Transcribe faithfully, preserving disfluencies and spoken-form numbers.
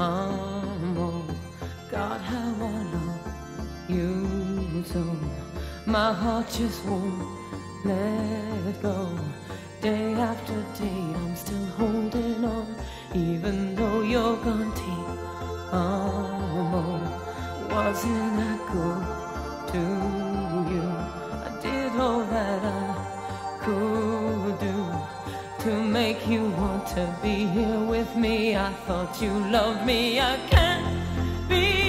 Amo. God, how I love you so. My heart just won't let go. Day after day, I'm still holding on, even though you're gone. Ti Amo. Wasn't I good to you? I did all that I could do to make you want to be here with me. I thought you loved me. I can't be